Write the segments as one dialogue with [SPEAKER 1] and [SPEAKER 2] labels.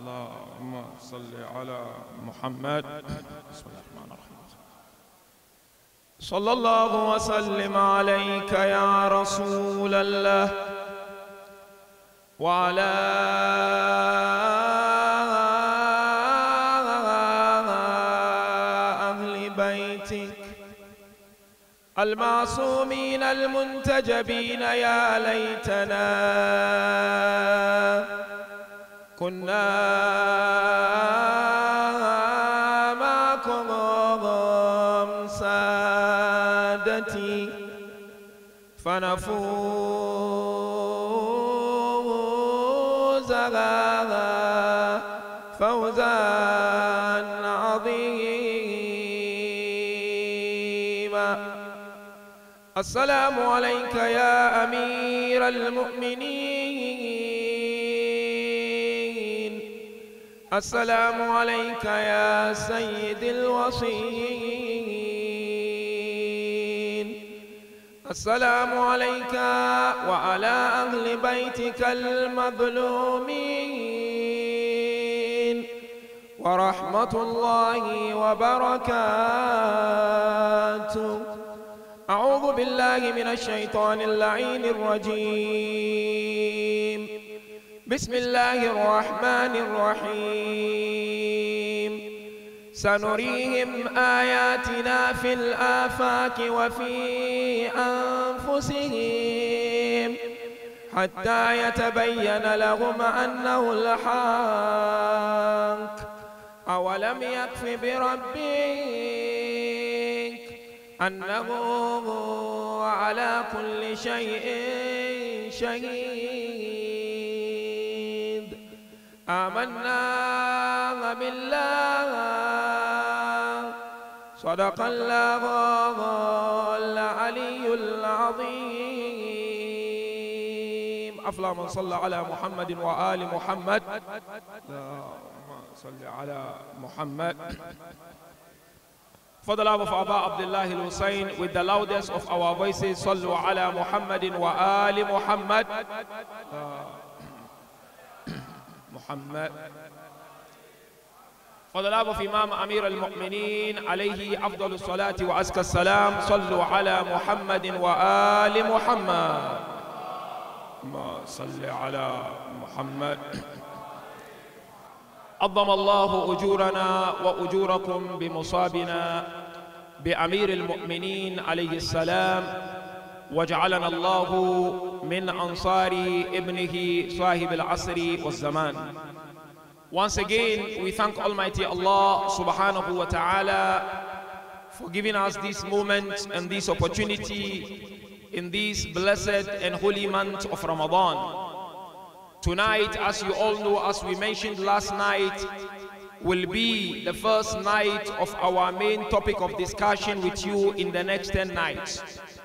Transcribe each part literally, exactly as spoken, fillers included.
[SPEAKER 1] اللهم صل على محمد. بسم الله الرحمن الرحيم. صلى الله وسلم عليك يا رسول الله وعلى أهل بيتك المعصومين المنتجبين. يا ليتنا كنا معكم سادتي فنفوز فوزا عظيما. السلام عليك يا أمير المؤمنين، السلام عليك يا سيد الوصيين، السلام عليك وعلى أهل بيتك المظلومين ورحمة الله وبركاته. أعوذ بالله من الشيطان اللعين الرجيم. بسم الله الرحمن الرحيم. سنريهم آياتنا في الآفاق وفي أنفسهم حتى يتبين لهم أنه الحق. أولم يكف بربك أنه على كل شيء شهيد. آمنا بالله صدق الله العلي العظيم. أفضل من صلى على محمد وآل محمد. اللهم صل على محمد. For the love of Aba Abdullah al-Hussein, with the loudest of our voices, Sallu ala Muhammadin wa ali Muhammad. Muhammad. For the love of Imam Amir al-Mu'mineen, alayhi afdalu salati wa azka salam, Sallu ala Muhammadin wa ali Muhammad. Ma salli ala Muhammad. عظم الله أجورنا وأجوركم بمصابنا بأمير المؤمنين عليه السلام، وجعلنا الله من أنصار ابنه صاحب العصر والزمان. Once again, we thank Almighty Allah subhanahu wa ta'ala for giving us this moment and this opportunity in this blessed and holy month of Ramadan. Tonight, as you all know, as we mentioned last night, will be the first night of our main topic of discussion with you in the next ten nights.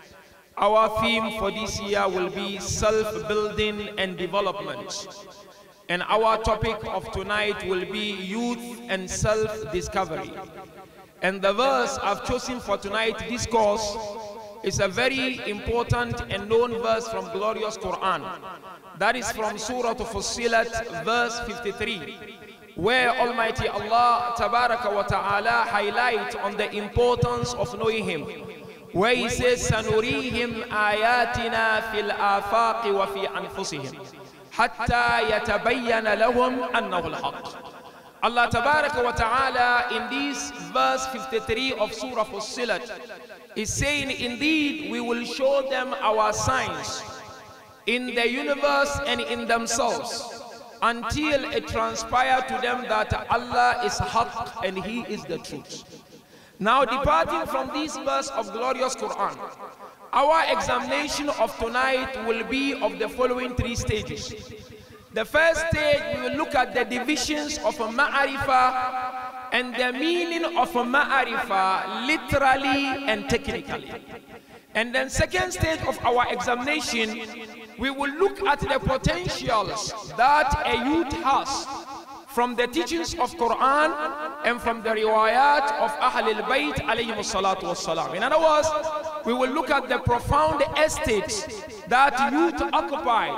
[SPEAKER 1] Our theme for this year will be self-building and development. And our topic of tonight will be youth and self-discovery. And the verse I've chosen for tonight's discourse is a very important and known verse from glorious Quran. That is from Surah Fussilat, verse fifty-three, where Almighty Allah Tabaraka wa Ta'ala highlights on the importance of knowing Him, where He says, سَنُرِيهِمْ آيَاتِنَا فِي الْآفَاقِ وَفِي أَنفُسِهِمْ حَتَّى يَتَبَيَّنَ لَهُمْ أَنَّهُ الْحَقِّ. Allah Tabaraka wa Ta'ala in this verse fifty-three of Surah Fussilat is saying, indeed we will show them our signs in the universe and in themselves until it transpires to them that Allah is Haqq and He is the truth. Now, departing from this verse of glorious Quran, our examination of tonight will be of the following three stages. The first stage, we will look at the divisions of a ma'arifah and the meaning of a ma'arifah literally and technically. And then second stage of our examination, we will look at the potentials that a youth has from the teachings of Quran and from the riwayat of Ahl al-Bayt alayhimus salatu wassalam. In other words, we will look at the profound estate that youth occupies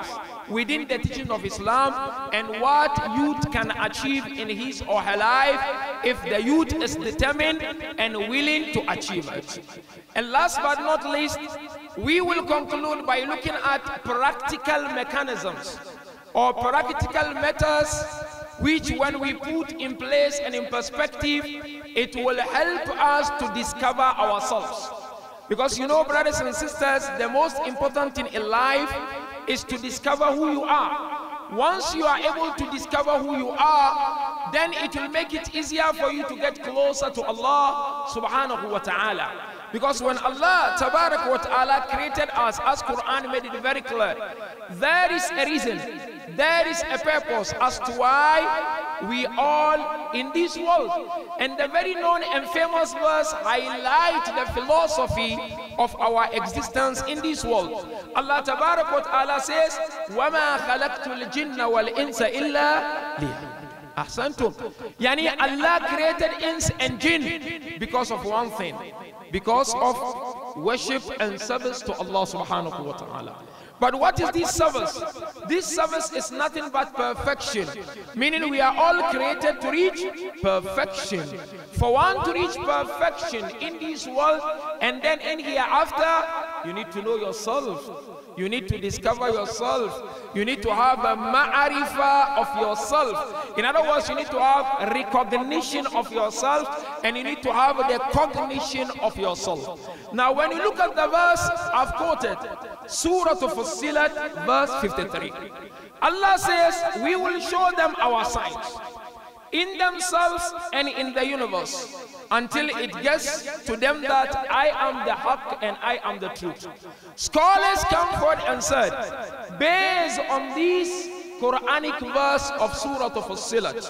[SPEAKER 1] within the teaching of Islam and what youth can achieve in his or her life if the youth is determined and willing to achieve it. And last but not least, we will conclude by looking at practical mechanisms or practical methods which, when we put in place and in perspective, it will help us to discover ourselves. Because you know, brothers and sisters, the most important thing in life is to discover who you are. Once you are able to discover who you are, then it will make it easier for you to get closer to Allah subhanahu wa ta'ala. Because when Allah tabarak wa ta'ala created us, as Quran made it very clear, there is a reason, there is a purpose as to why we all in this world. And the very known and famous verse highlight the philosophy of our existence in this world. Allah tabarak wa ta'ala says, وَمَا خَلَقْتُ الْجِنَّ وَالْإِنسَ إِلَّا لِيَعْبُدُونِ. Ahsantum. Yani Allah created ins and jinn because of one thing, because of worship and service to Allah subhanahu wa ta'ala. But what is this service? This service is nothing but perfection, meaning we are all created to reach perfection. For one to reach perfection in this world and then in hereafter, you need to know yourself. You need to discover yourself. You need to have a ma'arifa of yourself. In other words, you need to have recognition of yourself, and you need to have the cognition of yourself. Now, when you look at the verse I've quoted, Surah Fussilat, verse fifty-three, Allah says, we will show them our signs in themselves and in the universe, until it gets to them that I am the haqq and I am the truth. Scholars come forward and said, based on this Quranic verse of Surah Fussilat,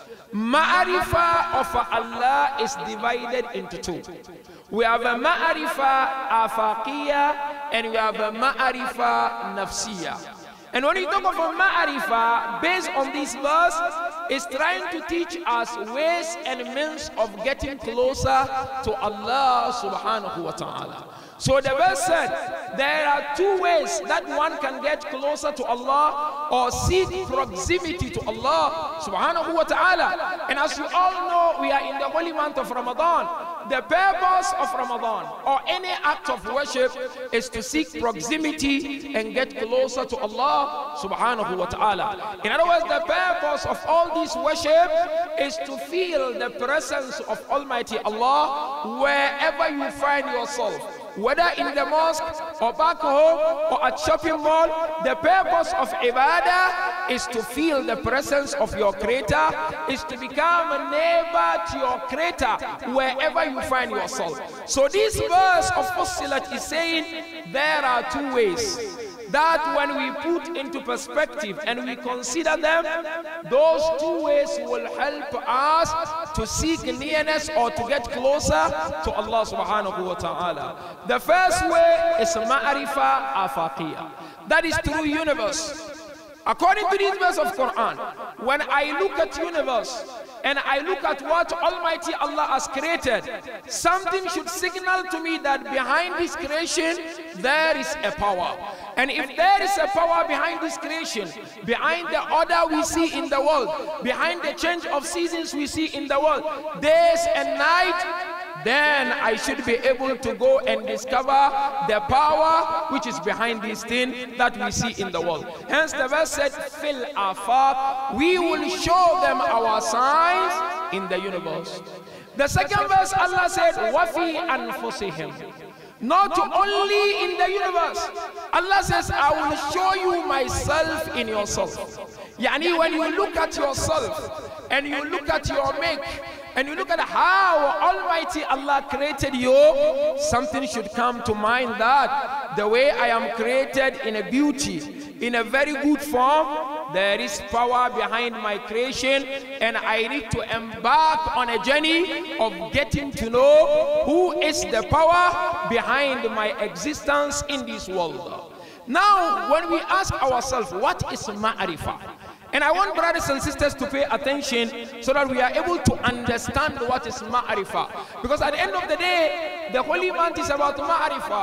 [SPEAKER 1] ma'arifa of Allah is divided into two. We have a ma'arifa afaqiyya and we have a ma'arifa nafsiyya. And when you talk of a ma'arifa, based on this verse, is trying to teach us ways and means of getting closer to Allah subhanahu wa ta'ala. So the verse said, there are two ways that one can get closer to Allah or seek proximity to Allah subhanahu wa ta'ala. And as you all know, we are in the holy month of Ramadan. The purpose of Ramadan or any act of worship is to seek proximity and get closer to Allah subhanahu wa ta'ala. In other words, the purpose of all this worship is to feel the presence of Almighty Allah wherever you find yourself, whether in the mosque or back home or at shopping mall. The purpose of ibadah is to feel the presence of your creator, is to become a neighbor to your creator wherever you find yourself. So this verse of Fussilat is saying there are two ways that when we put into perspective and we consider them, those two ways will help us to seek nearness or to get closer to Allah subhanahu wa ta'ala. The first way is ma'arifa afaqiyya. That is through universe. According to this verse of Quran, when I look at universe and I look at what Almighty Allah has created, something should signal to me that behind this creation there is a power. And if there is a power behind this creation, behind the order we see in the world, behind the change of seasons we see in the world, days and night, then I should be able to go and discover the power which is behind this thing that we see in the world. Hence the verse said, Fil afaq, we will show them our signs in the universe. The second verse, Allah said, Wafi anfusihim. Not only in the universe. Allah says, I will show you myself in yourself. Yani when you look at yourself and you look at your make and you look at how Almighty Allah created you, something should come to mind that the way I am created in a beauty, in a very good form, there is power behind my creation, and I need to embark on a journey of getting to know who is the power behind my existence in this world. Now, when we ask ourselves, what is ma'arifa? And I want brothers and sisters to pay attention so that we are able to understand what is ma'arifa. Because at the end of the day, the holy month is about ma'arifa.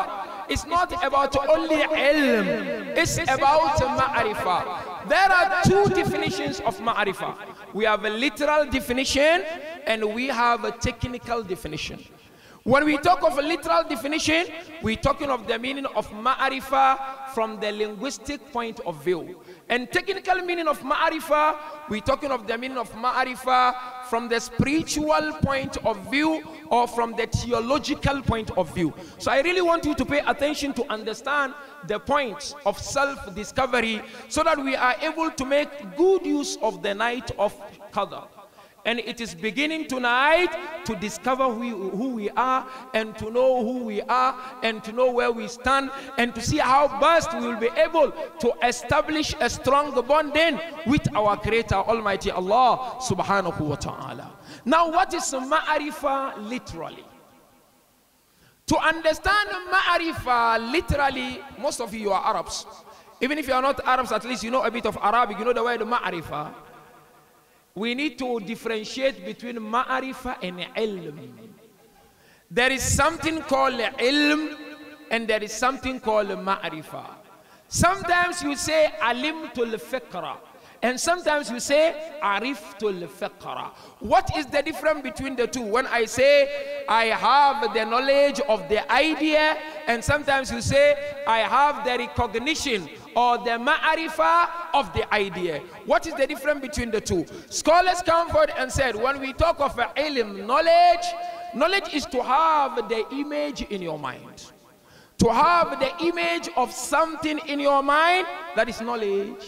[SPEAKER 1] is not about only ilm, it's about ma'rifah. There are two definitions of ma'rifah. We have a literal definition and we have a technical definition. When we talk of a literal definition, we're talking of the meaning of ma'rifah from the linguistic point of view. And technical meaning of ma'rifah, we're talking of the meaning of ma'rifah from the spiritual point of view or from the theological point of view. So I really want you to pay attention to understand the points of self-discovery so that we are able to make good use of the night of Qadr. And it is beginning tonight to discover who we, who we are and to know who we are and to know where we stand and to see how best we will be able to establish a strong bonding with our Creator Almighty Allah subhanahu wa ta'ala. Now what is ma'rifah literally? To understand ma'rifah literally, most of you are Arabs. Even if you are not Arabs, at least you know a bit of Arabic, you know the word ma'rifah. We need to differentiate between ma'rifah and ilm. There is something called ilm and there is something called ma'rifah. Sometimes you say alimtul fiqra and sometimes you say ariftul fiqra. What is the difference between the two? When I say I have the knowledge of the idea, and sometimes you say I have the recognition or the ma'rifah of the idea. What is the difference between the two? Scholars come forward and said, when we talk of ilm, knowledge, knowledge is to have the image in your mind. To have the image of something in your mind, that is knowledge.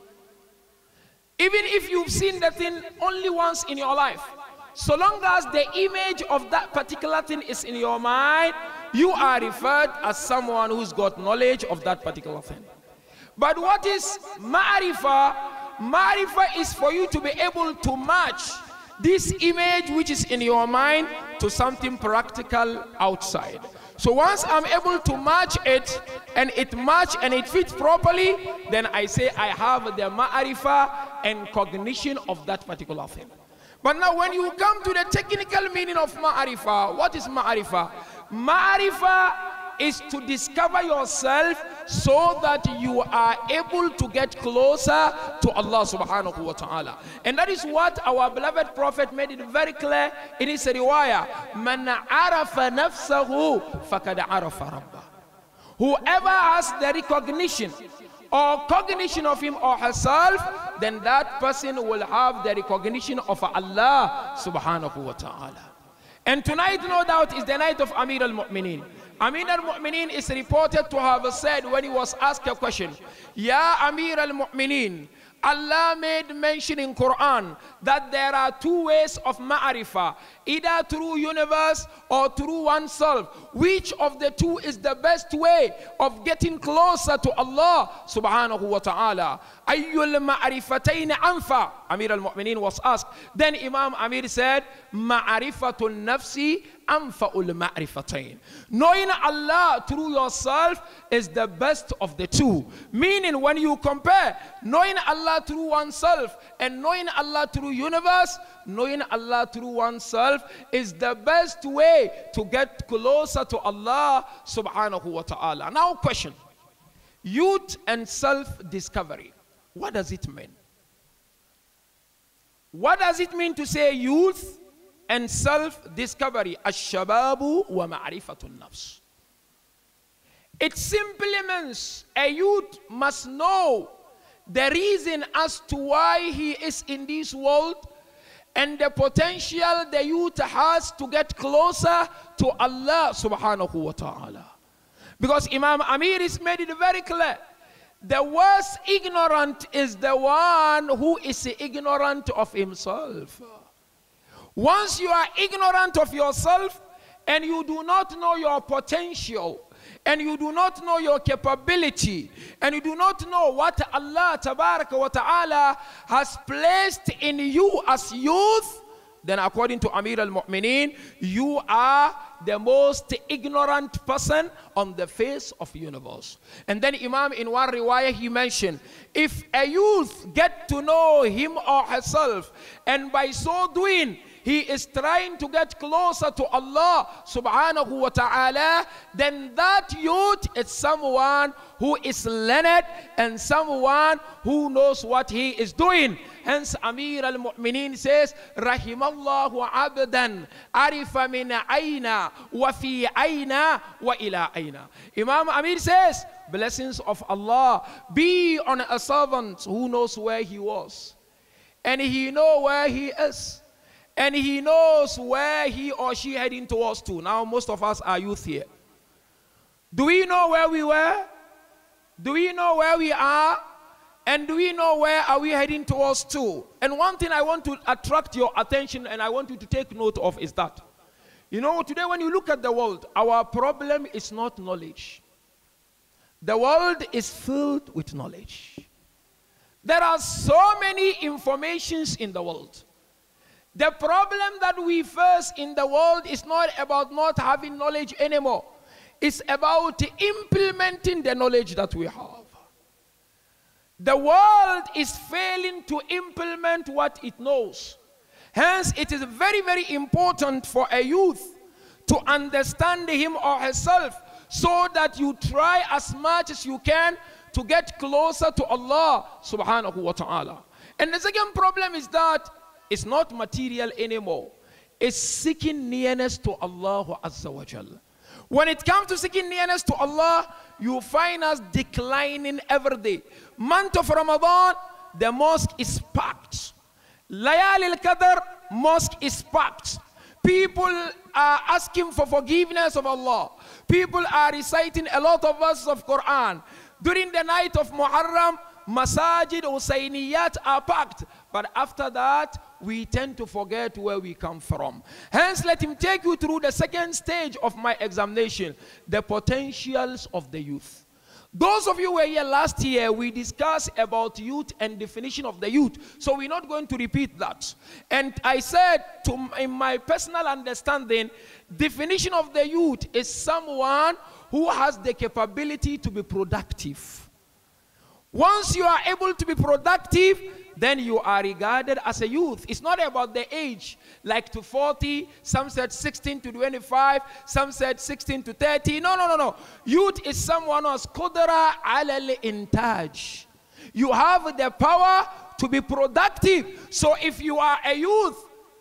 [SPEAKER 1] Even if you've seen that thing only once in your life, so long as the image of that particular thing is in your mind, you are referred as someone who's got knowledge of that particular thing. But what is ma'rifah? Ma'rifah is for you to be able to match this image which is in your mind to something practical outside. So once I'm able to match it and it match and it fits properly, then I say I have the ma'rifah and cognition of that particular thing. But now when you come to the technical meaning of ma'rifah, what is ma'rifah? Ma'rifah is to discover yourself so that you are able to get closer to Allah subhanahu wa ta'ala. And that is what our beloved Prophet made it very clear in his riwayah. Man arafa nafsahu faqad arafa rabbah. Whoever has the recognition or cognition of him or herself, then that person will have the recognition of Allah subhanahu wa ta'ala. And tonight, no doubt, is the night of Amir al-Mu'mineen. Amir al-Mu'mineen is reported to have said when he was asked a question, Ya Amir al-Mu'mineen, Allah made mention in Quran that there are two ways of ma'rifah, either through universe or through oneself. Which of the two is the best way of getting closer to Allah subhanahu wa ta'ala? Ayyul ma'rifatayn anfa? Amir al-Mu'mineen was asked. Then Imam Amir said, ma'rifatun nafsi anfa'ul ma'rifatayn. Knowing Allah through yourself is the best of the two. Meaning when you compare knowing Allah through oneself and knowing Allah through universe, knowing Allah through oneself is the best way to get closer to Allah subhanahu wa ta'ala. Now question, youth and self-discovery, what does it mean? What does it mean to say youth and self-discovery? Ash-shababu wa ma'rifatun nafs. It simply means a youth must know the reason as to why he is in this world and the potential the youth has to get closer to Allah subhanahu wa ta'ala. Because Imam Amir has made it very clear, the worst ignorant is the one who is ignorant of himself. Once you are ignorant of yourself and you do not know your potential, and you do not know your capability, and you do not know what Allah tabaraka wa ta'ala has placed in you as youth, then according to Amir al-Mu'mineen, you are the most ignorant person on the face of the universe. And then Imam in one riwayah he mentioned, if a youth get to know him or herself, and by so doing he is trying to get closer to Allah subhanahu wa ta'ala, then that youth is someone who is learned and someone who knows what he is doing. Hence Amir al-Mu'mineen says, Rahimallahu abdan arifa min ayna wa fi ayna wa ila ayna. Imam Amir says, blessings of Allah be on a servant who knows where he was, and he knows where he is, and he knows where he or she heading towards to. Now most of us are youth here. Do we know where we were? Do we know where we are? And do we know where are we heading towards to? And one thing I want to attract your attention and I want you to take note of is that, you know, today when you look at the world, our problem is not knowledge. The world is filled with knowledge. There are so many informations in the world. The problem that we face in the world is not about not having knowledge anymore. It's about implementing the knowledge that we have. The world is failing to implement what it knows. Hence, it is very, very important for a youth to understand him or herself, so that you try as much as you can to get closer to Allah subhanahu wa ta'ala. And the second problem is that it's not material anymore. It's seeking nearness to Allah azza wa jal. When it comes to seeking nearness to Allah, you find us declining every day. Month of Ramadan, the mosque is packed. Layal al-Qadr, mosque is packed. People are asking for forgiveness of Allah. People are reciting a lot of verses of Quran. During the night of Muharram, Masajid Husayniyat are packed. But after that, we tend to forget where we come from. Hence, let him take you through the second stage of my examination, the potentials of the youth. Those of you who were here last year, we discussed about youth and definition of the youth. So we're not going to repeat that. And I said, to, in my personal understanding, definition of the youth is someone who has the capability to be productive. Once you are able to be productive, then you are regarded as a youth. It's not about the age, like to forty, some said sixteen to twenty-five, some said sixteen to thirty. No, no, no, no. Youth is someone who has qudra ala al-intaj. You have the power to be productive. So if you are a youth,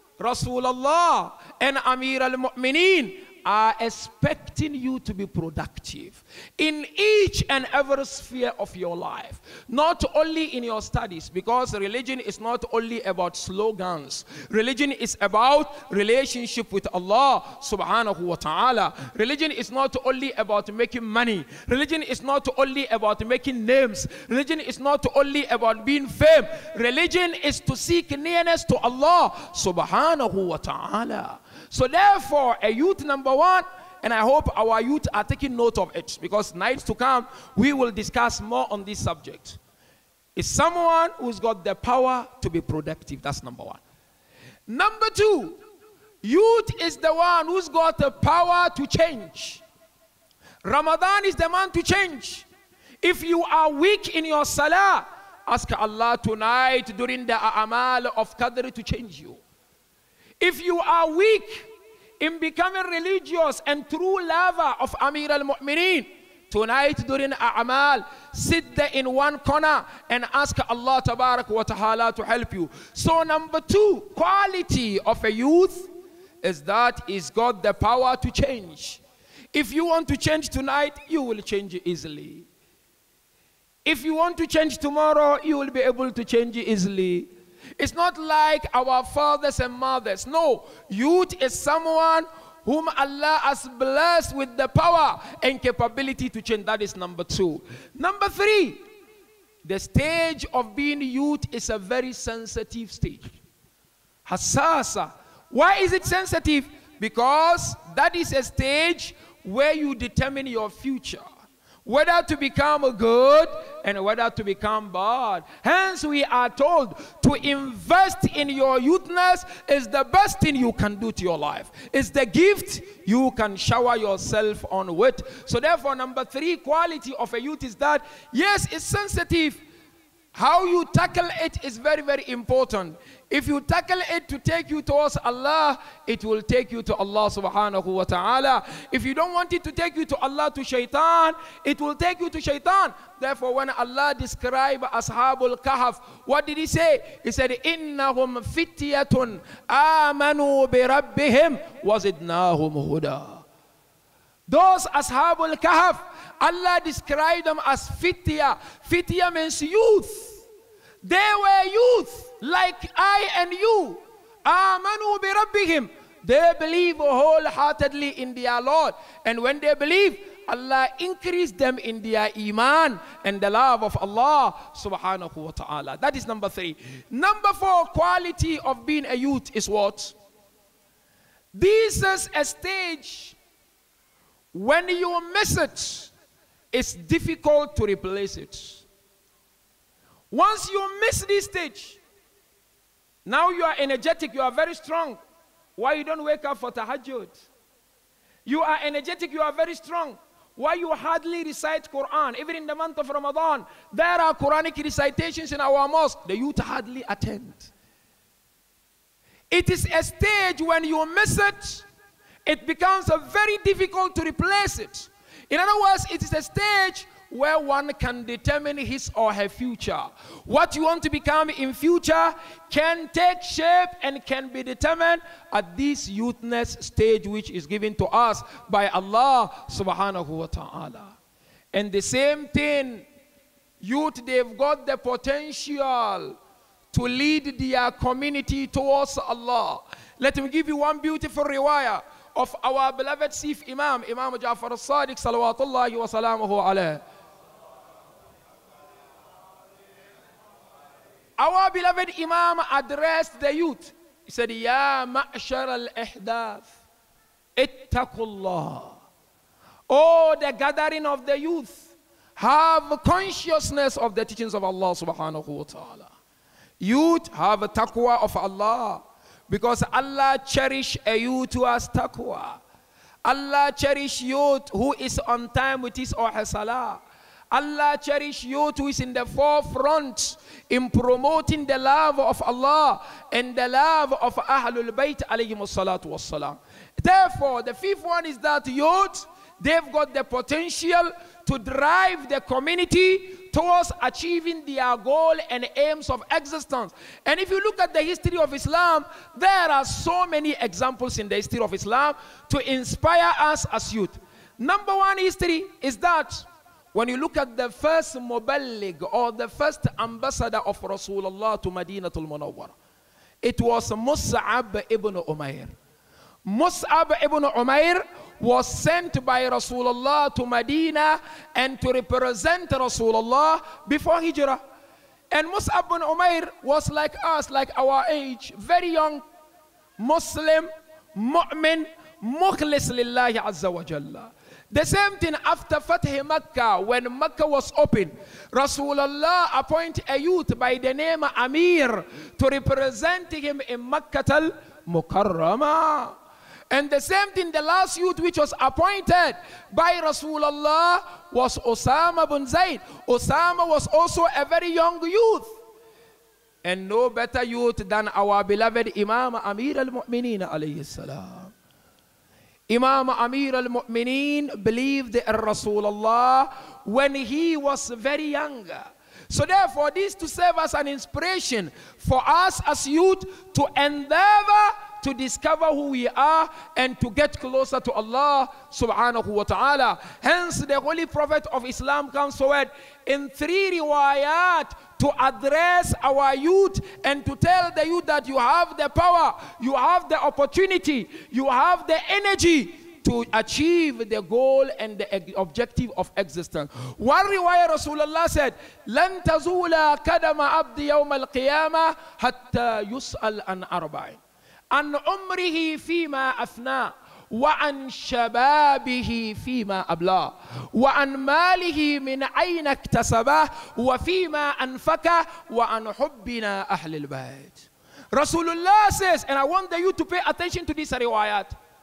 [SPEAKER 1] Rasulullah and Amir al-Mu'mineen are expecting you to be productive in each and every sphere of your life, not only in your studies, because religion is not only about slogans. Religion is about relationship with Allah subhanahu wa ta'ala. Religion is not only about making money. Religion is not only about making names. Religion is not only about being famous. Religion is to seek nearness to Allah subhanahu wa ta'ala. So therefore, a youth number one, and I hope our youth are taking note of it, because nights to come, we will discuss more on this subject, is someone who's got the power to be productive. That's number one. Number two, youth is the one who's got the power to change. Ramadan is the man to change. If you are weak in your salah, ask Allah tonight during the a'amal of Qadr to change you. If you are weak in becoming religious and true lover of Amir al-Mu'mineen, tonight during A'amal, sit there in one corner and ask Allah Tabarak wa Ta'ala to help you. So number two, quality of a youth is that he's got the power to change. If you want to change tonight, you will change easily. If you want to change tomorrow, you will be able to change easily. It's not like our fathers and mothers. No, youth is someone whom Allah has blessed with the power and capability to change. That is number two. Number three, the stage of being youth is a very sensitive stage. Hassasa. Why is it sensitive? Because that is a stage where you determine your future, whether to become good and whether to become bad. Hence, we are told to invest in your youthness is the best thing you can do to your life. It's the gift you can shower yourself on with. So therefore, number three quality of a youth is that, yes, it's sensitive. How you tackle it is very, very important. If you tackle it to take you towards Allah, it will take you to Allah subhanahu wa ta'ala. If you don't want it to take you to Allah, to shaitan, it will take you to shaitan. Therefore, when Allah described Ashabul Kahf, what did he say? He said, إِنَّهُمْ فِتْيَةٌ آمَنُوا بِرَبِّهِمْ وَزِدْنَاهُمْ هُدًى. Those Ashabul Kahf, Allah described them as fitya. Fitya means youth. They were youth, like I and you. Amanu bi rabbihim. They believe wholeheartedly in their Lord. And when they believe, Allah increased them in their iman and the love of Allah subhanahu wa ta'ala. That is number three. Number four, quality of being a youth is what? This is a stage when you miss it, it's difficult to replace it. Once you miss this stage, now you are energetic, you are very strong. Why you don't wake up for tahajjud? You are energetic, you are very strong. Why you hardly recite Quran? Even in the month of Ramadan, there are Quranic recitations in our mosque. The youth hardly attend. It is a stage when you miss it, it becomes a very difficult to replace it. In other words, it is a stage where one can determine his or her future. What you want to become in future can take shape and can be determined at this youthness stage which is given to us by Allah subhanahu wa ta'ala. And the same thing, youth, they've got the potential to lead their community towards Allah. Let me give you one beautiful riwayah of our beloved Chief Imam, Imam Ja'far al-Sadiq, salawatullahi wa salamuhu alayh. Our beloved Imam addressed the youth. He said, Ya ma'shar al-ihdath, ittaqullah. Oh, the gathering of the youth, have consciousness of the teachings of Allah subhanahu wa ta'ala. Youth, have a taqwa of Allah. Because Allah cherish a youth who has taqwa. Allah cherish youth who is on time with his or her salah. Allah cherish youth who is in the forefront in promoting the love of Allah and the love of Ahlul Bayt alayhim salatu wassalam. Therefore, the fifth one is that youth, they've got the potential to drive the community towards achieving their goal and aims of existence. And if you look at the history of Islam, there are so many examples in the history of Islam to inspire us as youth. Number one history is that when you look at the first Muballigh or the first ambassador of Rasulullah to Madinatul Munawwara, it was Mus'ab ibn Umair. Mus'ab ibn Umair was sent by Rasulullah to Medina and to represent Rasulullah before Hijrah. And Mus'ab ibn Umair was like us, like our age, very young, Muslim, mu'min, mukhlis lillahi azza wa jalla. The same thing after Fatih Makkah, when Makkah was opened, Rasulullah appointed a youth by the name Amir to represent him in Makkah al-Mukarramah. And the same thing, the last youth which was appointed by Rasulullah was Osama bin Zayd. Osama was also a very young youth. And no better youth than our beloved Imam Amir al-Mu'mineen alayhi salam. Imam Amir al-Mu'mineen believed in Rasulullah when he was very young. So therefore, this to serve as an inspiration for us as youth to endeavor to discover who we are and to get closer to Allah subhanahu wa ta'ala. Hence the Holy Prophet of Islam comes forward in three riwayat to address our youth and to tell the youth that you have the power, you have the opportunity, you have the energy to achieve the goal and the objective of existence. One riwayah Rasulullah said, لَن تَزُولَ كَدَمَ عَبْدِ يَوْمَ الْقِيَامَةِ حَتَّى يُسْأَلْ عَنْ أَرْبَعٍ عن عمره فيما أفنى وعن شبابه فيما أبلاه وعن ماله من أين اكتسبه وفيما أنفقه وعن حبنا أهل البيت. Rasulullah says, and I want you to pay attention to this riwayat,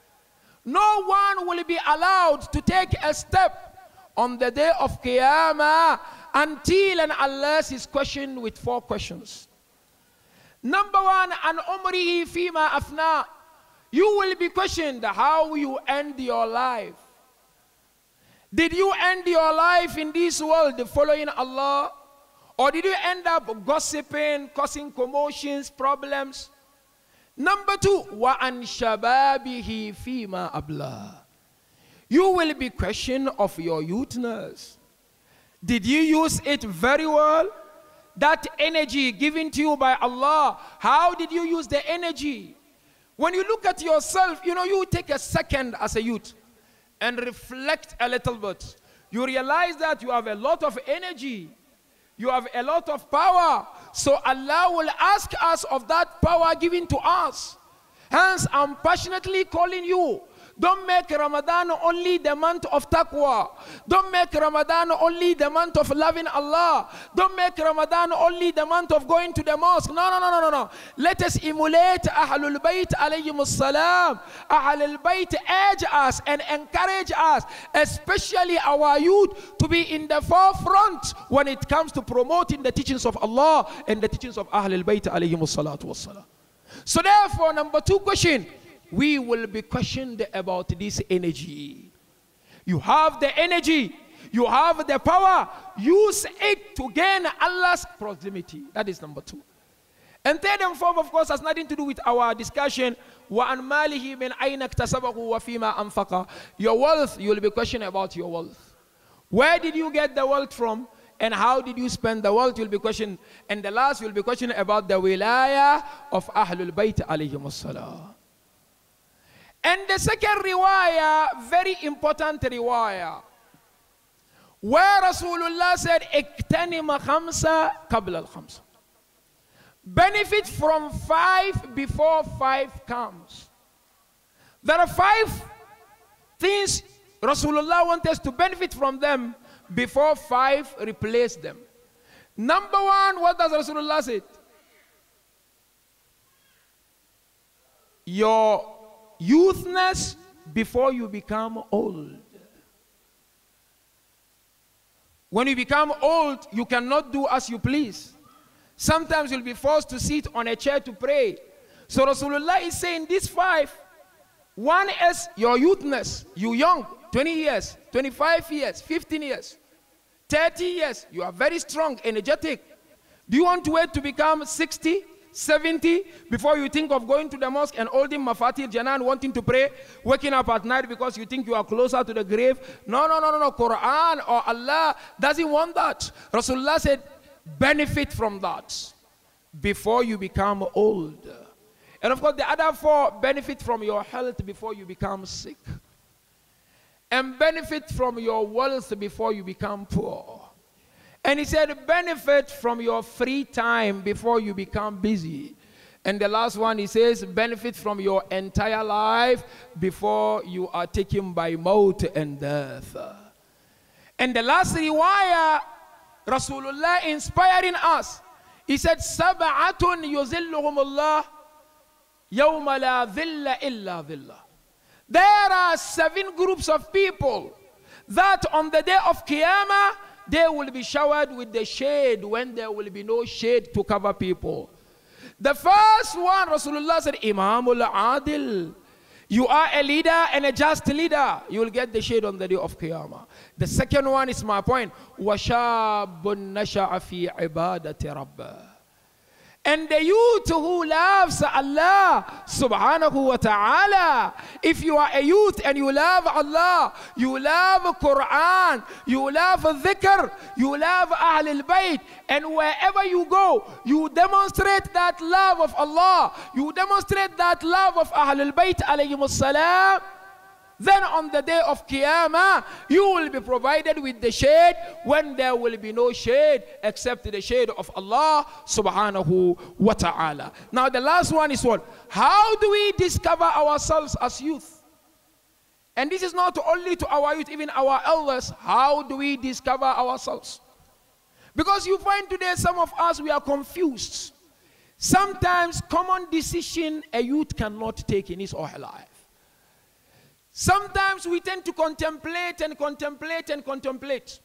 [SPEAKER 1] no one will be allowed to take a step on the day of Qiyamah until and unless he's questioned with four questions. Number one, an umrihi fima afna. You will be questioned how you end your life. Did you end your life in this world following Allah? Or did you end up gossiping, causing commotions, problems? Number two, wa an shababihi fima abla. You will be questioned of your youthness. Did you use it very well? That energy given to you by Allah, how did you use the energy? When you look at yourself, you know, you take a second as a youth and reflect a little bit. You realize that you have a lot of energy. You have a lot of power. So Allah will ask us of that power given to us. Hence, I'm passionately calling you. Don't make Ramadan only the month of taqwa. Don't make Ramadan only the month of loving Allah. Don't make Ramadan only the month of going to the mosque. No, no, no, no, no, no. Let us emulate Ahlul Bayt alayhimus salam. Ahlul Bayt urge us and encourage us, especially our youth, to be in the forefront when it comes to promoting the teachings of Allah and the teachings of Ahlul Bayt alayhimus salatu wassalam. So therefore, number two question, we will be questioned about this energy. You have the energy, you have the power, use it to gain Allah's proximity. That is number two. And third and fourth, of course, has nothing to do with our discussion. وَأَنْ مَالِهِ مِنْ أَيْنَ اكْتَسَبَهُ وَفِيمَا أَنْفَقَ. Your wealth, you will be questioned about your wealth. Where did you get the wealth from? And how did you spend the wealth? You'll be questioned. And the last, you'll be questioned about the wilayah of Ahlul Bayt alayhimus salam. And the second riwayah, very important riwayah, where Rasulullah said, اِكْتَنِمَ خَمْسَ قَبْلَ الْخَمْسَ. Benefit from five before five comes. There are five things Rasulullah wants us to benefit from them before five replace them. Number one, what does Rasulullah say? Your youthness before you become old. When you become old, you cannot do as you please. Sometimes you'll be forced to sit on a chair to pray. So Rasulullah is saying these five. One is your youthness. You young, twenty years, twenty-five years, fifteen years, thirty years. You are very strong, energetic. Do you want to wait to become sixty? seventy before you think of going to the mosque and holding Mafatir Janan, wanting to pray, waking up at night because you think you are closer to the grave? No, no, no, no, no. Quran or Allah doesn't want that. Rasulullah said, benefit from that before you become old. And of course, the other four, benefit from your health before you become sick. And benefit from your wealth before you become poor. And he said, benefit from your free time before you become busy. And the last one, he says, benefit from your entire life before you are taken by maut and death. And the last riwayah, Rasulullah inspiring us. He said, Sab'atun yuzilluhum Allah yawma la dhilla illa dhillah. There are seven groups of people that on the day of Qiyamah, they will be showered with the shade when there will be no shade to cover people. The first one, Rasulullah said, Imamul Adil. You are a leader and a just leader. You will get the shade on the day of Qiyamah. The second one is my point. وَشَابٌ نَشَعَ فِي عِبَادَةِ رَبَّهِ. And the youth who loves Allah subhanahu wa ta'ala. If you are a youth and you love Allah, you love Quran, you love dhikr, you love Ahlul Bayt, and wherever you go, you demonstrate that love of Allah, you demonstrate that love of Ahlul Bayt alayhimus salam, then on the day of Qiyamah, you will be provided with the shade when there will be no shade except the shade of Allah subhanahu wa ta'ala. Now the last one is what? How do we discover ourselves as youth? And this is not only to our youth, even our elders. How do we discover ourselves? Because you find today some of us, we are confused. Sometimes common decision a youth cannot take in his or her life. Sometimes we tend to contemplate and contemplate and contemplate.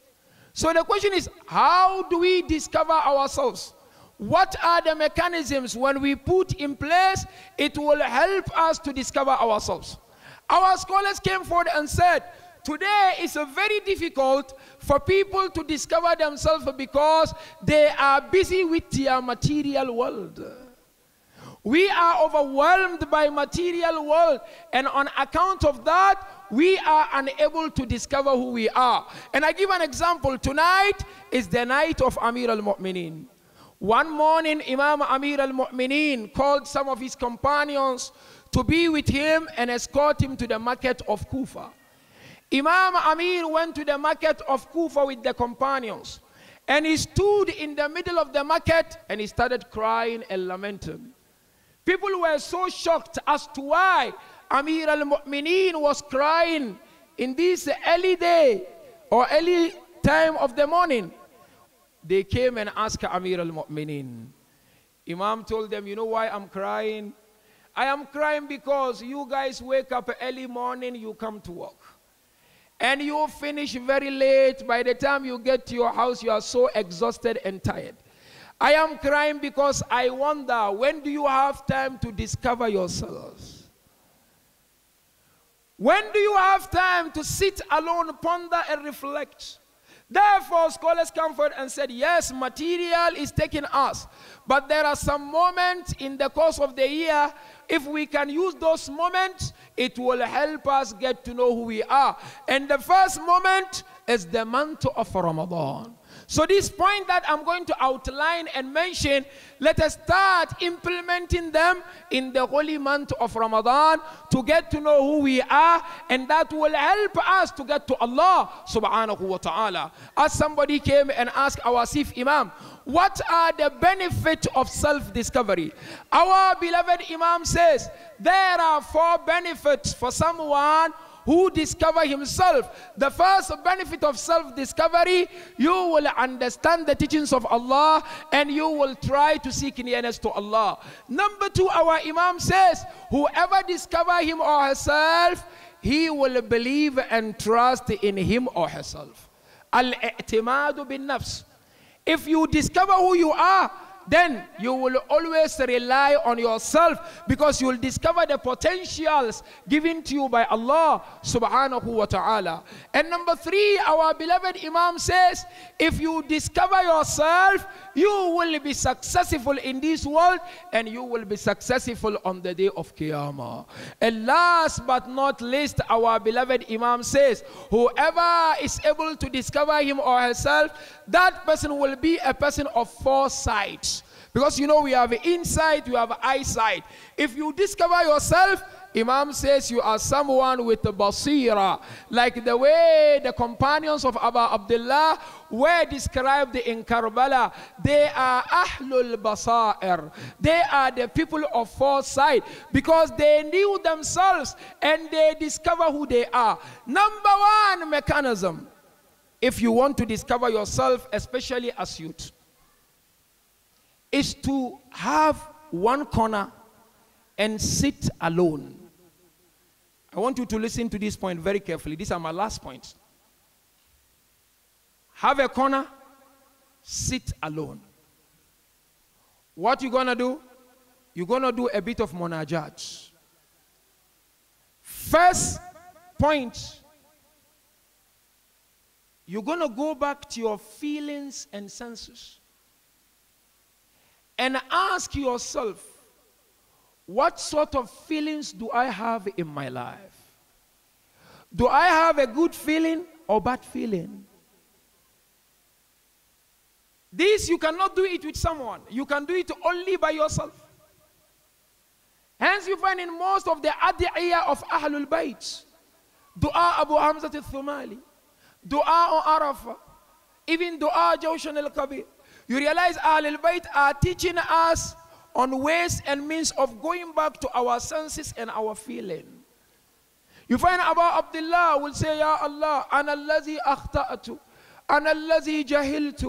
[SPEAKER 1] So the question is, how do we discover ourselves? What are the mechanisms when we put in place, it will help us to discover ourselves? Our scholars came forward and said, today is a very difficult for people to discover themselves because they are busy with their material world. We are overwhelmed by material world, and on account of that, we are unable to discover who we are. And I give an example. Tonight is the night of Amir al-Mu'mineen. One morning, Imam Amir al-Mu'mineen called some of his companions to be with him and escort him to the market of Kufa. Imam Amir went to the market of Kufa with the companions, and he stood in the middle of the market and he started crying and lamenting. People were so shocked as to why Amir al-Mu'mineen was crying in this early day or early time of the morning. They came and asked Amir al-Mu'mineen. Imam told them, you know why I'm crying? I am crying because you guys wake up early morning, you come to work. And you finish very late. By the time you get to your house, you are so exhausted and tired. I am crying because I wonder, when do you have time to discover yourselves? When do you have time to sit alone, ponder and reflect? Therefore, scholars come forward and said, yes, material is taking us. But there are some moments in the course of the year, if we can use those moments, it will help us get to know who we are. And the first moment is the month of Ramadan. So this point that I'm going to outline and mention, let us start implementing them in the holy month of Ramadan to get to know who we are, and that will help us to get to Allah subhanahu wa ta'ala. As somebody came and asked our Chief Imam, what are the benefits of self-discovery? Our beloved Imam says, there are four benefits for someone who discover himself. The first benefit of self-discovery, you will understand the teachings of Allah and you will try to seek nearness to Allah. Number two, our Imam says, whoever discover him or herself, he will believe and trust in him or herself. Al-i'timadu bin nafs. If you discover who you are, then you will always rely on yourself, because you will discover the potentials given to you by Allah subhanahu wa ta'ala. And number three, our beloved Imam says, if you discover yourself, you will be successful in this world and you will be successful on the day of Qiyamah. And last but not least, our beloved Imam says, whoever is able to discover him or herself, that person will be a person of foresight. Because you know, we have insight, we have eyesight. If you discover yourself, Imam says you are someone with a basira, like the way the companions of Abu Abdullah were described in Karbala. They are Ahlul Basair. They are the people of foresight, because they knew themselves and they discover who they are. Number one mechanism, if you want to discover yourself, especially as youth, is to have one corner and sit alone. I want you to listen to this point very carefully. These are my last points. Have a corner, sit alone. What you gonna do? You're gonna do a bit of munajat. First point, you're gonna go back to your feelings and senses and ask yourself, what sort of feelings do I have in my life? Do I have a good feeling or bad feeling? This, you cannot do it with someone. You can do it only by yourself. Hence, you find in most of the adiyah of Ahlul Bayt, Dua Abu Hamzat al-Thumali, Dua on Arafah, even Dua Jawshan al-Kabir. You realize Ahlul Bayt are teaching us on ways and means of going back to our senses and our feeling. You find Abu Abdullah will say, Ya Allah, ana allazi akhta'atu, ana allazi jahiltu,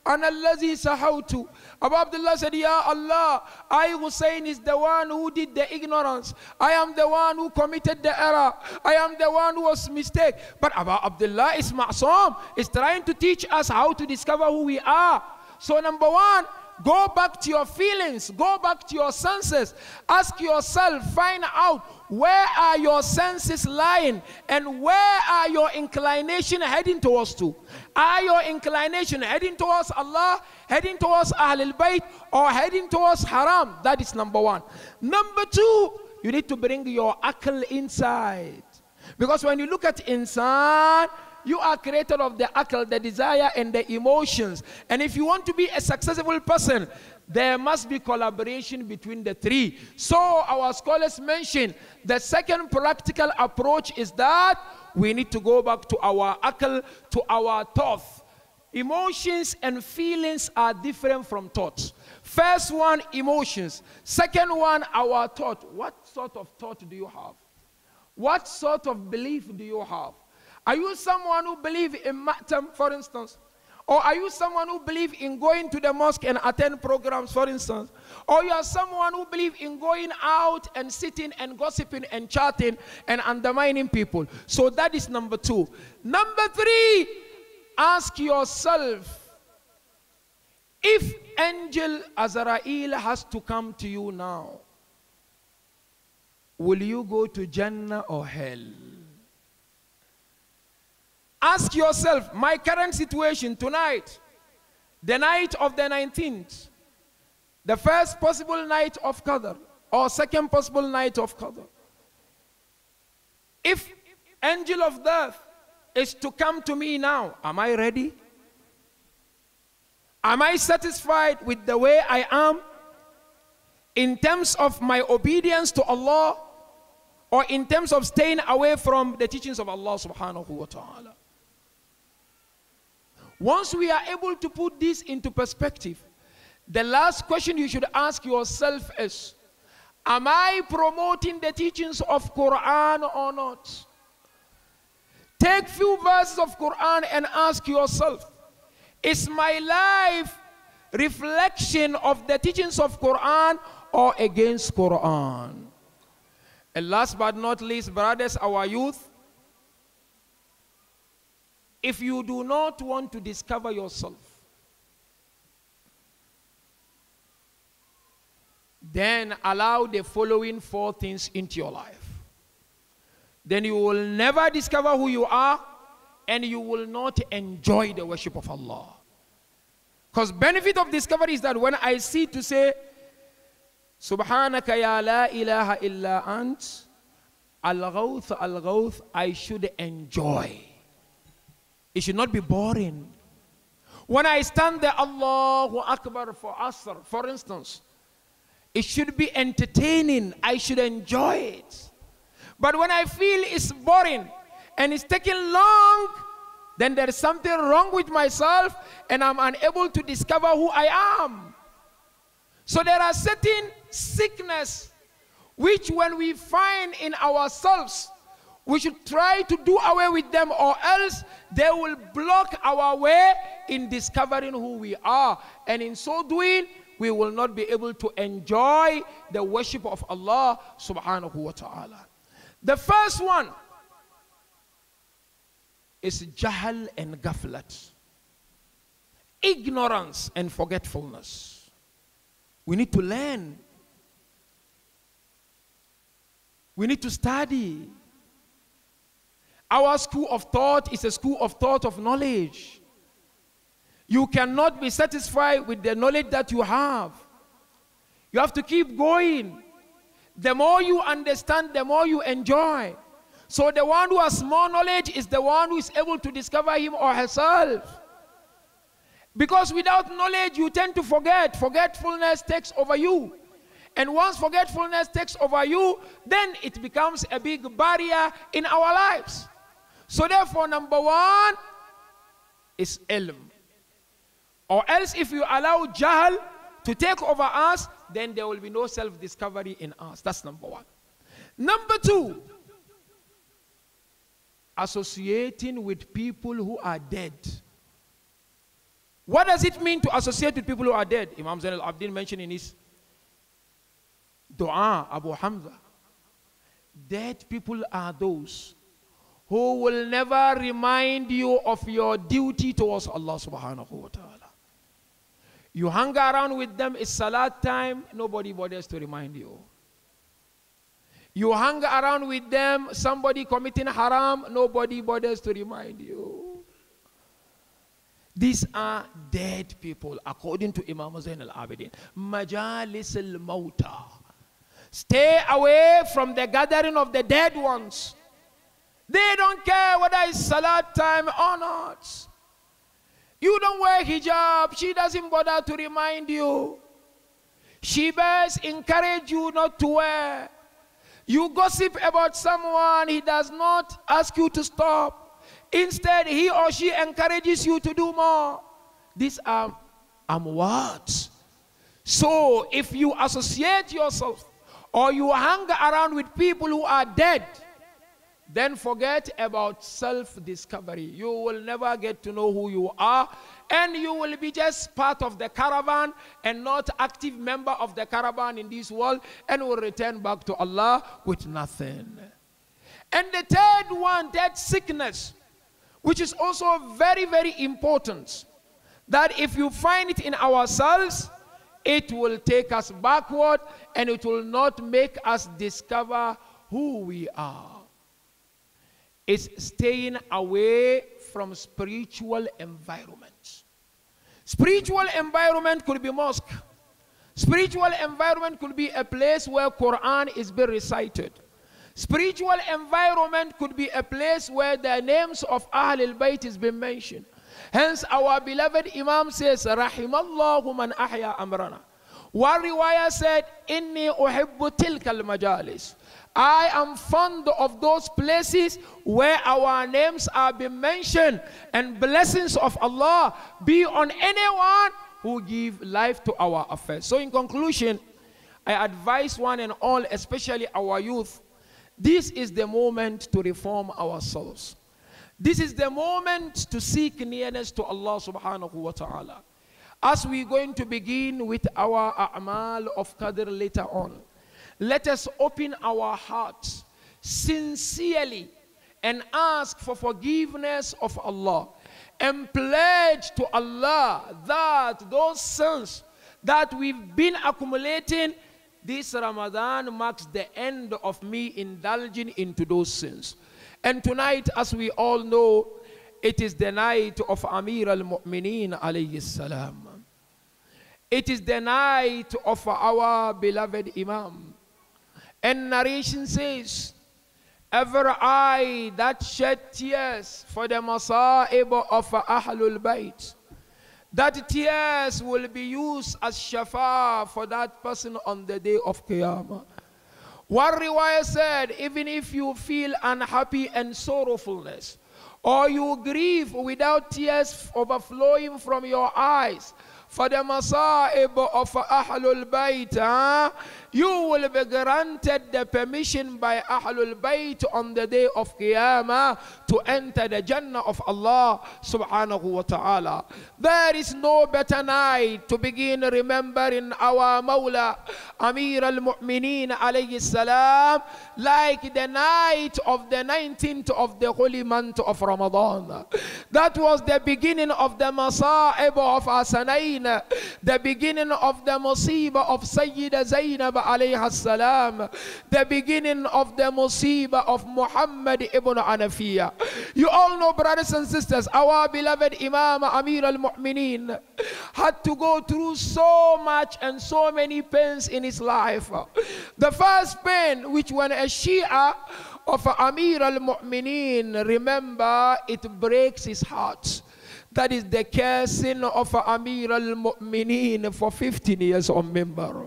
[SPEAKER 2] Ana allazi sahawtu. Abu Abdullah said, Ya Allah, I, Hussein, is the one who did the ignorance. I am the one who committed the error. I am the one who was mistake. But Abu Abdullah is ma'soom, is trying to teach us how to discover who we are. So number one, go back to your feelings, go back to your senses. Ask yourself, find out, where are your senses lying and where are your inclination heading towards to? Are your inclination heading towards Allah, heading towards Ahlul Bayt, or heading towards haram? That is number one. Number two, you need to bring your akal inside. Because when you look at insan, you are created of the akal, the desire, and the emotions. And if you want to be a successful person, there must be collaboration between the three. So our scholars mention the second practical approach is that we need to go back to our akal, to our thoughts. Emotions and feelings are different from thoughts. First one, emotions. Second one, our thought. What sort of thought do you have? What sort of belief do you have? Are you someone who believes in matam, for instance? Or are you someone who believes in going to the mosque and attend programs, for instance? Or you are someone who believes in going out and sitting and gossiping and chatting and undermining people? So that is number two. Number three, ask yourself, if angel Azrael has to come to you now, will you go to Jannah or hell? Ask yourself, my current situation tonight, the night of the nineteenth, the first possible night of Qadr, or second possible night of Qadr. If angel of death is to come to me now, am I ready? Am I satisfied with the way I am in terms of my obedience to Allah, or in terms of staying away from the teachings of Allah subhanahu wa ta'ala? Once we are able to put this into perspective, the last question you should ask yourself is, am I promoting the teachings of Quran or not? Take few verses of Quran and ask yourself, is my life reflection of the teachings of Quran or against Quran? And last but not least, brothers, our youth, if you do not want to discover yourself, then allow the following four things into your life. Then you will never discover who you are, and you will not enjoy the worship of Allah. Because benefit of discovery is that when I see to say, Subhanaka ya la ilaha illa ant, al-ghawth, al-ghawth, I should enjoy. It should not be boring. When I stand there, Allahu Akbar for Asr, for instance, it should be entertaining. I should enjoy it. But when I feel it's boring and it's taking long, then there is something wrong with myself and I'm unable to discover who I am. So there are certain sickness which when we find in ourselves, we should try to do away with them, or else they will block our way in discovering who we are. And in so doing, we will not be able to enjoy the worship of Allah subhanahu wa ta'ala. The first one is jahal and ghaflat, ignorance and forgetfulness. We need to learn. We need to study. Our school of thought is a school of thought of knowledge. You cannot be satisfied with the knowledge that you have. You have to keep going. The more you understand, the more you enjoy. So the one who has more knowledge is the one who is able to discover him or herself. Because without knowledge, you tend to forget. Forgetfulness takes over you. And once forgetfulness takes over you, then it becomes a big barrier in our lives. So therefore, number one is ilm. Or else if you allow jahl to take over us, then there will be no self-discovery in us. That's number one. Number two, associating with people who are dead. What does it mean to associate with people who are dead? Imam Zain al-Abidin mentioned in his dua, Abu Hamza, dead people are those who will never remind you of your duty towards Allah subhanahu wa ta'ala. You hang around with them, it's salat time, nobody bothers to remind you. You hang around with them, somebody committing haram, nobody bothers to remind you. These are dead people, according to Imam Zain al-Abidin. Majalis al-Mawta. Stay away from the gathering of the dead ones. They don't care whether it's salat time or not. You don't wear hijab, she doesn't bother to remind you. She best encourage you not to wear. You gossip about someone, he does not ask you to stop. Instead, he or she encourages you to do more. These are amwat. So, if you associate yourself or you hang around with people who are dead, then forget about self-discovery. You will never get to know who you are, and you will be just part of the caravan and not active member of the caravan in this world, and will return back to Allah with nothing. And the third one, that sickness, which is also very, very important, that if you find it in ourselves, it will take us backward and it will not make us discover who we are. It's staying away from spiritual environment. Spiritual environment could be mosque. Spiritual environment could be a place where Quran is being recited. Spiritual environment could be a place where the names of Ahl al-Bayt is being mentioned. Hence our beloved Imam says, Rahimallahu man ahya amrana. One riwayah said, Inni uhibbu tilka al-majalis. I am fond of those places where our names are being mentioned and blessings of Allah be on anyone who give life to our affairs. So in conclusion, I advise one and all, especially our youth, this is the moment to reform ourselves. This is the moment to seek nearness to Allah subhanahu wa ta'ala. As we're going to begin with our a'mal of Qadr later on, let us open our hearts sincerely and ask for forgiveness of Allah and pledge to Allah that those sins that we've been accumulating, this Ramadan marks the end of me indulging into those sins. And tonight, as we all know, it is the night of Amir al-Mu'mineen alayhi salam. It is the night of our beloved Imam. And narration says, every eye that shed tears for the masa'ib of Ahlul Bayt, that tears will be used as shafa for that person on the day of Qiyamah. One riwayah said, even if you feel unhappy and sorrowfulness, or you grieve without tears overflowing from your eyes, for the masa'ib of Ahlul Bayt, huh? You will be granted the permission by Ahlul Bayt on the day of Qiyamah to enter the Jannah of Allah subhanahu wa ta'ala. There is no better night to begin remembering our Mawla Amir al-Mu'mineen alayhi salam like the night of the nineteenth of the holy month of Ramadan. That was the beginning of the masa'ib of Hasanain, the beginning of the musibah of Sayyida Zainab alayha salam, the beginning of the musibah of Muhammad ibn Anafiya. You all know, brothers and sisters, our beloved Imam Amir al-Mu'mineen had to go through so much and so many pains in his life. The first pain, which when a Shia of Amir al-Mu'mineen, remember, it breaks his heart. That is the cursing of Amir al-Mu'mineen for fifteen years on Mimbar.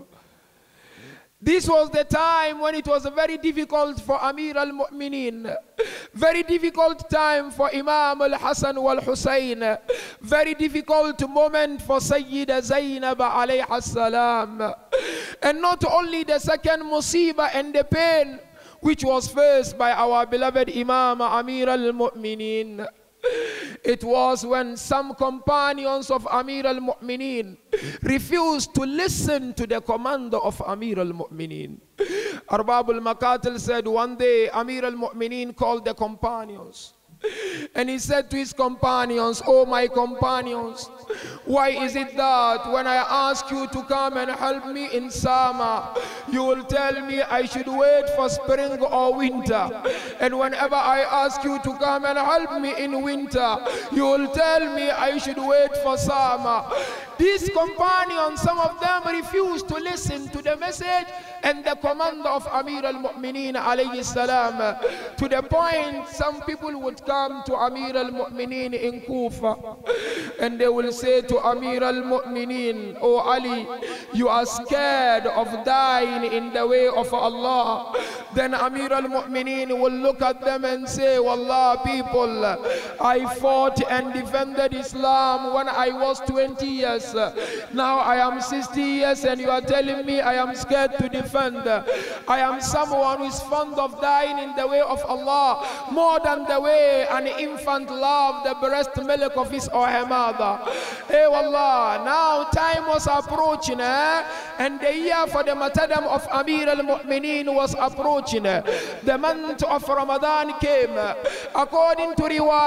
[SPEAKER 2] This was the time when it was very difficult for Amir al-Mu'mineen. Very difficult time for Imam al-Hasan wal-Husayn. Very difficult moment for Sayyida Zainab alayha salam. And not only the second musibah and the pain which was faced by our beloved Imam Amir al-Mu'mineen. It was when some companions of Amir al-Mu'mineen refused to listen to the commander of Amir al-Mu'mineen. Arbab al-Maqatil said one day Amir al-Mu'mineen called the companions. And he said to his companions, "Oh my companions, why is it that when I ask you to come and help me in summer, you will tell me I should wait for spring or winter? And whenever I ask you to come and help me in winter, you will tell me I should wait for summer?" These companions, some of them refused to listen to the message and the command of Amir al-Mu'mineen alayhi salam, to the point some people would come to Amir al-Mu'mineen in Kufa and they will say to Amir al-Mu'mineen, "Oh Ali, you are scared of dying in the way of Allah." Then Amir al-Mu'mineen will look at them and say, "Wallah people, I fought and defended Islam when I was twenty years. Now I am sixty years and you are telling me I am scared to defend. I am someone who is fond of dying in the way of Allah more than the way an infant loves the breast milk of his or her mother." Hey wallah, now time was approaching, eh? And the year for the martyrdom of Amir al-Mu'mineen was approaching. The month of Ramadan came. According to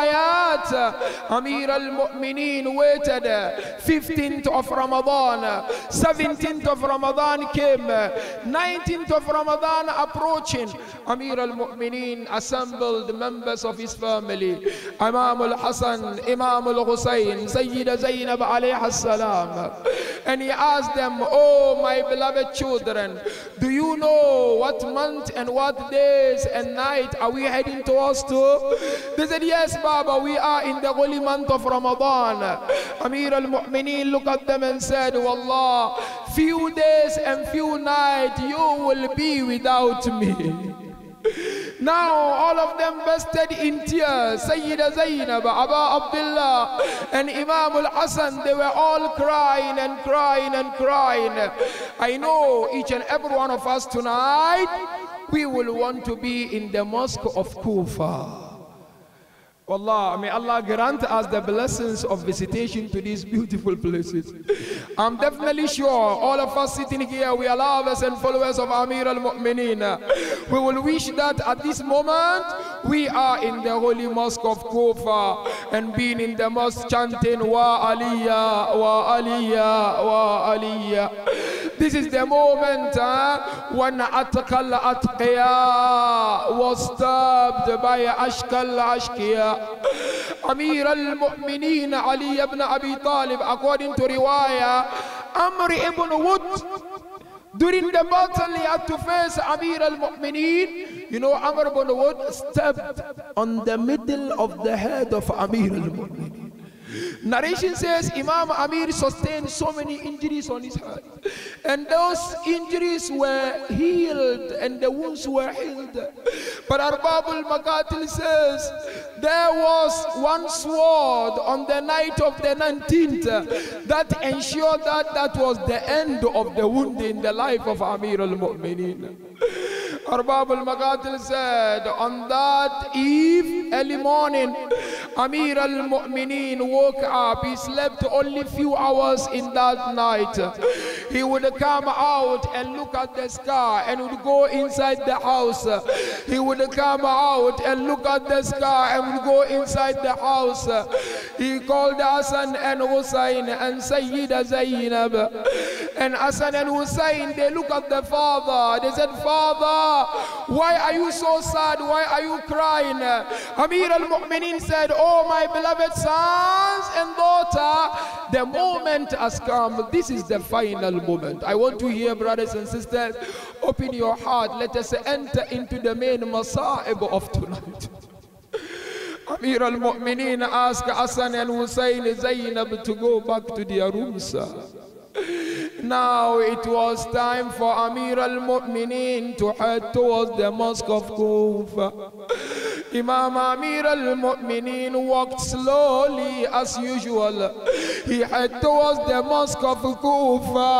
[SPEAKER 2] riwayat, Amir al-Mu'mineen waited fifteenth of Ramadan, seventeenth of Ramadan came, nineteenth of Ramadan approaching. Amir al-Mu'mineen assembled members of his family, Imam al-Hasan, Imam al-Husayn, Sayyida Zainab alayhi salam, and he asked them, "Oh my beloved children, do you know what month and what days and night are we heading towards to?" They said, "Yes Baba, we are in the holy month of Ramadan." Amir al-Mu'mineen looked at them and said, "Wallah, few days and few nights you will be without me." Now all of them bursted in tears. Sayyida Zainab, Aba Abdullah, and Imam al-Hasan, they were all crying and crying and crying. I know each and every one of us tonight, we will want to be in the mosque of Kufa. Wallah, may Allah grant us the blessings of visitation to these beautiful places. I'm definitely sure all of us sitting here, we are lovers and followers of Amir al-Mu'mineen. We will wish that at this moment we are in the holy mosque of Kufa and being in the mosque chanting Wa Aliyah, Wa Aliyah, Wa Aliyah. This is the moment uh, when Atqal Atqiya was stabbed by Ashkal Ashkiya. Amir al-Mu'mineen Ali ibn Abi Talib, according to riwayah, Amr ibn Wud, during the battle he had to face Amir al-Mu'mineen. You know, Amr ibn Wud stabbed on the middle of the head of Amir al-Mu'mineen. Narration says Imam Amir sustained so many injuries on his head, and those injuries were healed and the wounds were healed. But Arbab al-Maqatil says there was one sword on the night of the nineteenth that ensured that that was the end of the wound in the life of Amir al-Mu'mineen. Arbab al-Maqatil said on that eve, early morning, Amir al-Mu'mineen woke up. He slept only few hours in that night. He would come out and look at the sky and would go inside the house. He would come out and look at the sky and would go inside the house. He called Hassan and Hussein and Sayyida Zainab. And Hassan and Hussein, they look at the father. They said, "Father, why are you so sad? Why are you crying?" Amir al-Mu'mineen said, "Oh my beloved sons and daughter, the moment has come. This is the final moment." I want to hear, brothers and sisters, open your heart. Let us enter into the main masa'ib of tonight. Amir al-Mu'mineen asked Hassan and Hussein Zainab to go back to their rooms. Now it was time for Amir al-Mu'mineen to head towards the mosque of Kufa. Imam Amir al-Mu'mineen walked slowly as usual. He head towards the mosque of Kufa.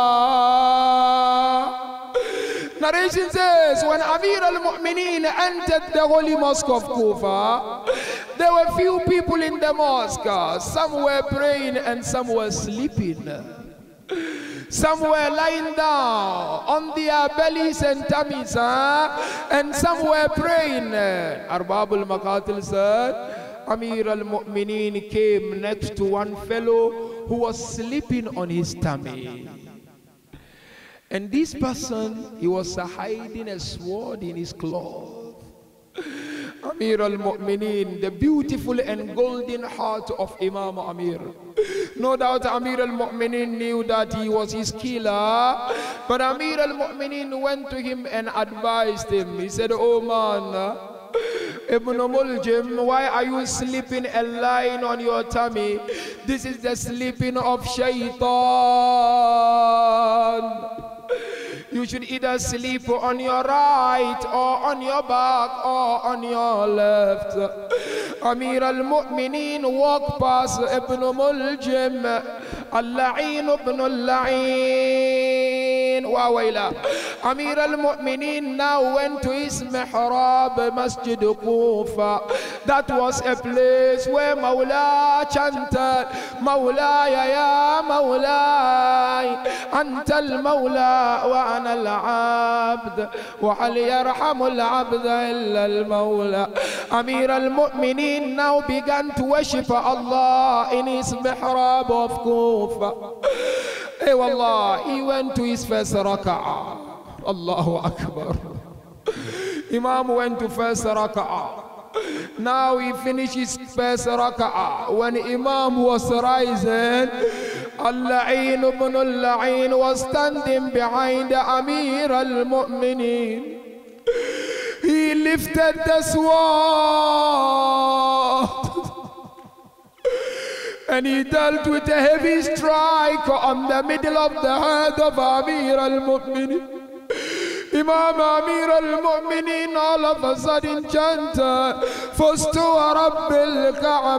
[SPEAKER 2] Narration says when Amir al-Mu'mineen entered the holy mosque of Kufa, There were few people in the mosque. Some were praying and some were sleeping. Some were lying down on their bellies and tummies, huh? And some were praying. Arbab al-Maqatil said, Amir al-Mu'mineen came next to one fellow who was sleeping on his tummy. And this person, he was hiding a sword in his cloth. Amir al-Mu'mineen, the beautiful and golden heart of Imam Amir. No doubt Amir al-Mu'mineen knew that he was his killer, but Amir al-Mu'mineen went to him and advised him. He said, oh man, Ibn Muljim, why are you sleeping and lying on your tummy? This is the sleeping of shaitan. You should either sleep on your right or on your back or on your left. Amir al-Mu'mineen walked past Ibn Muljim, Al-La'in ibn al-La'in, wa wayla. Amir al-Mu'mineen now went to his mihrab, Masjid Kufa. That was a place where Mawla chanted, Mawlaya ya Mawlay, Anta al-Mawla wa ana al-Abd, wa hal yarhamu al-Abda illa al-Mawla. Amir al-Mu'mineen now began to worship Allah in his mihrab of Kufa. Hey wallah, he went to his first raka'ah. Allahu Akbar. Imam went to first raka'ah. Now he finished his first raka'ah. When Imam was rising, Al-La'in ibn al-La'in was standing behind Amir al-Mu'mineen. He lifted the sword and he dealt with a heavy strike on the middle of the head of Amir al-Mu'mineen. Imam Amir al-Mu'mineen all of a sudden chanted, Fustu Rabbil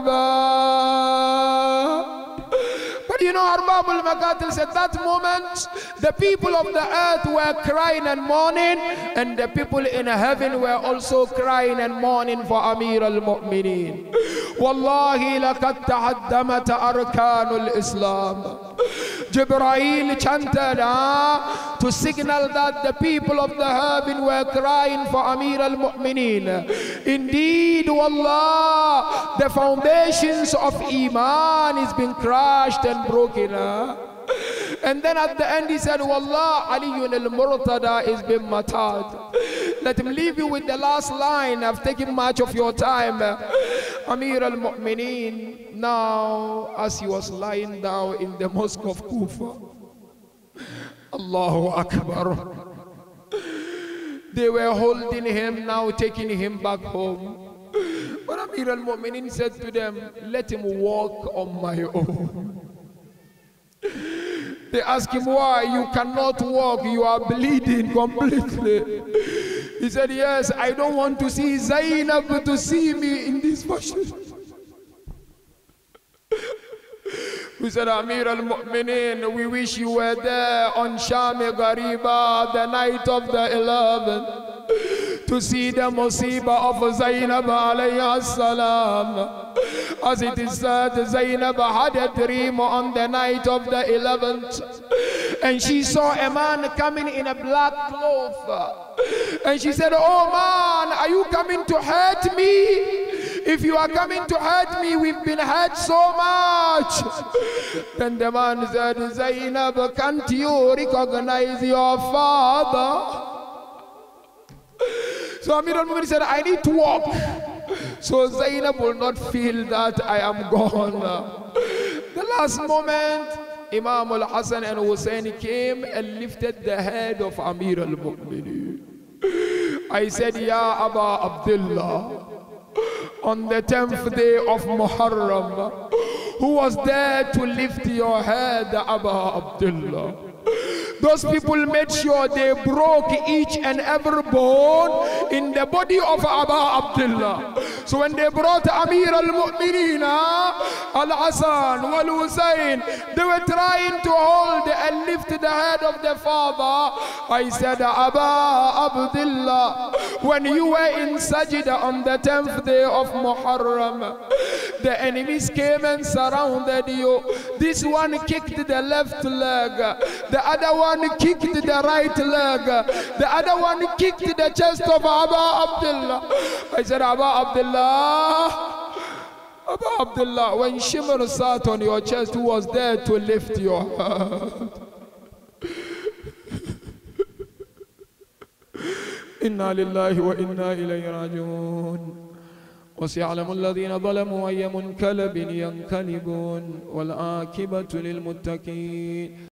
[SPEAKER 2] Kaaba. But you know, Arbab al-Maqatil said that moment, the people of the earth were crying and mourning, and the people in heaven were also crying and mourning for Amir al-Mu'mineen. Wallahi laqad tahaddamat arkanul Islam. Jibreel chanted uh, to signal that the people of the heaven were crying for Amir al-Mu'mineen. Indeed, wallah, the foundations of Iman is being crushed and broken. Uh. And then at the end he said, wallah, Aliyun al-Murtada is being martyred. Let him leave you with the last line. I've taken much of your time. Amir al-Mu'mineen, now as he was lying down in the mosque of Kufa, Allahu Akbar, they were holding him now, taking him back home. But Amir al-Mu'mineen said to them, let him walk on my own. They asked him, why? You cannot walk, you are bleeding completely. He said, yes, I don't want to see Zainab to see me in this fashion. We said, Amir al-Mu'mineen, we wish you were there on Sham-e Ghariba, the night of the eleventh, to see the musibah of Zainab alayhi salam. As it is said, Zainab had a dream on the night of the eleventh, and she saw a man coming in a black cloth. And she said, oh man, are you coming to hurt me? If you are coming to hurt me, we've been hurt so much. Then the man said, Zainab, can't you recognize your father? So Amir al-Mu'mineen said, I need to walk, so Zainab will not feel that I am gone. The last moment, Imam al-Hasan and Hussein came and lifted the head of Amir al-Mu'mineen. I said, Ya Aba Abdullah, on the tenth day of Muharram, who was there to lift your head, Aba Abdullah? Those people made sure they broke each and every bone in the body of Aba Abdullah. So when they brought Amir al-Mu'mineen Al-Hasan wal-Hussein, they were trying to hold and lift the head of their father. I said, Aba Abdullah, when you were in Sajda on the tenth day of Muharram, the enemies came and surrounded you. This one kicked the left leg, the other one kicked the right leg, the other one kicked the chest of Aba Abdullah. I said, Aba Abdullah, Aba Abdullah, when Shimr sat on your chest, who was there to lift your head? Inna lillahi wa inna ilayhi raji'un. وسيعلم الذين ظلموا أي منقلب ينقلبون والعاقبة للمتقين.